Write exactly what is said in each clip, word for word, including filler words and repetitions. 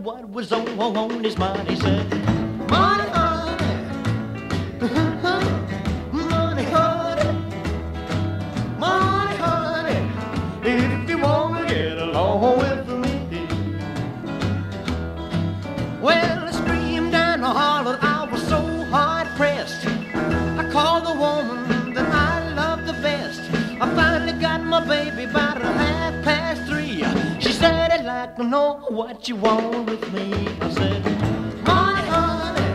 what was on, on his mind. He said, money, honey, money, honey, money, honey, if you want to get along with me. Well, I screamed and I hollered, I was so hard pressed. I called the woman that I love the best. I finally got my baby about a half past three. She said, I'd like to know what you want with me. I said, money, honey,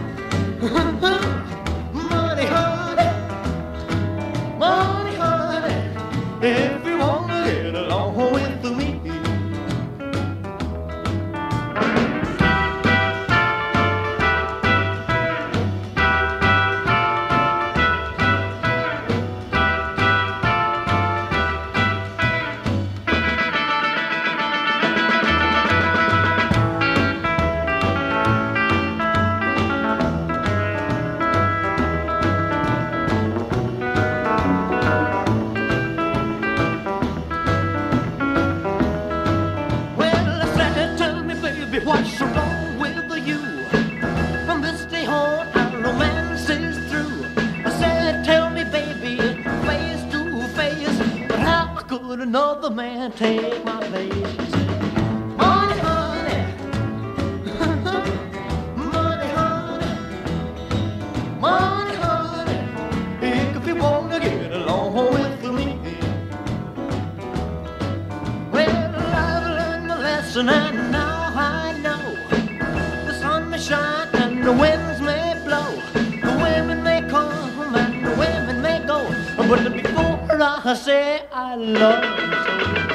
money, honey, money, honey, if you want to get along with me. What's wrong with you? From this day on, our romance is through. I said, tell me, baby, face to face, but how could another man take my place? She said, money, honey, money, honey, money, honey, if you want to get along with me. Well, I've learned my lesson and now I know the sun may shine and the winds may blow, the women may come and the women may go, but before I say I love you so.